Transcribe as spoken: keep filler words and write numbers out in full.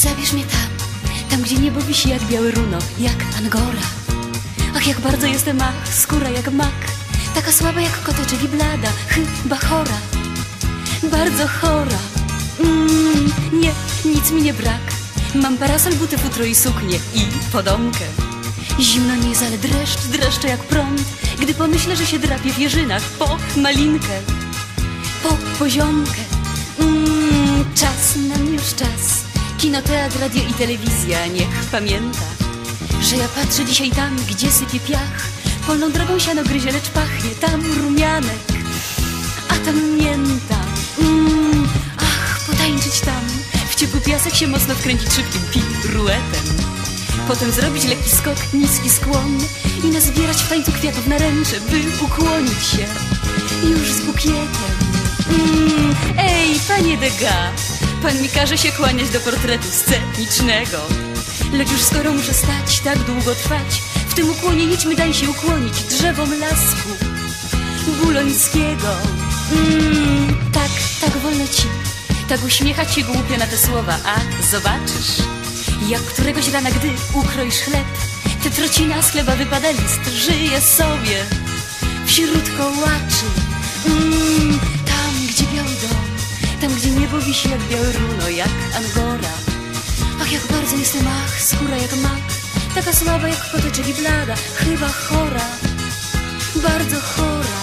Zabierz mnie tam, tam gdzie niebo wisi jak białe runo, jak angora. Ach, jak bardzo jestem, ach, skóra jak mak, taka słaba jak koteczek i blada, chyba chora, bardzo chora. Mm, nie, nic mi nie brak. Mam parasol, buty, futro i suknię i podomkę. Zimno nie jest, ale dreszcz, dreszcze jak prąd, gdy pomyślę, że się drapię w jeżynach po malinkę, po poziomkę. Mm, czas, na mnie już czas. Kino, teatr, radio i telewizja, niech pamięta, że ja patrzę dzisiaj tam, gdzie sypie piach. Polną drogą siano gryzie, lecz pachnie tam rumianek, a tam mięta. Mm, ach, potańczyć tam, w ciepły piasek się mocno wkręcić szybkim piruetem. Potem zrobić lekki skok, niski skłon i nazbierać w tańcu kwiatów na ręcze, by ukłonić się już z bukietem. Mm, ej, panie Degas, pan mi każe się kłaniać do portretu scenicznego, lecz już skoro muszę stać, tak długo trwać, w tym ukłonie jedźmy, daj się ukłonić drzewom lasku bulońskiego. Mm, tak, tak wolno ci, tak uśmiechać się głupio na te słowa, a zobaczysz, jak któregoś rana, gdy ukroisz chleb, te trocina z chleba wypada list, żyje sobie wśród kołaczy. Mm, tam, gdzie biały dom, tam, gdzie niebo wisi jak białe runo, jak angora. Ach, jak bardzo jestem, ach, skóra jak mak, taka słaba jak koteczek i blada, chyba chora, bardzo chora.